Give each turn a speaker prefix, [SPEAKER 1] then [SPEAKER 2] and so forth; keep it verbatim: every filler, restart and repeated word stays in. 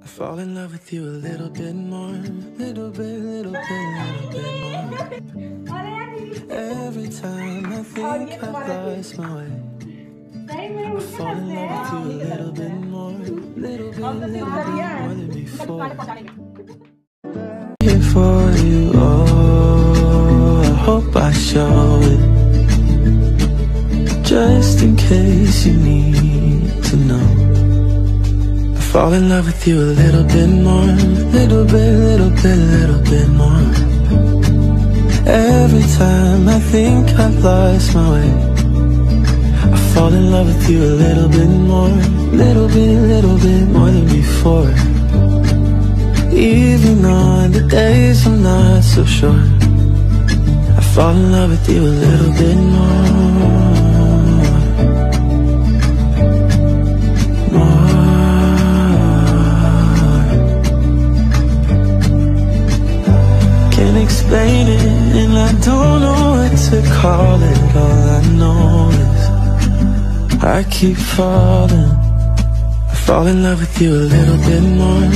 [SPEAKER 1] I fall in love with you a little bit more, little bit, little bit, little bit more. Every time I think I've lost my way, I fall in love with you a little bit more, little bit, little bit more than before. Here for you, oh, I hope I show it, just in case you need to know. Fall in love with you a little bit more, little bit, little bit, little bit more. Every time I think I've lost my way, I fall in love with you a little bit more, little bit, little bit more than before. Even on the days I'm not so sure, I fall in love with you a little bit more. Explain it, and I don't know what to call it. All I know is I keep falling. I fall in love with you a little bit more,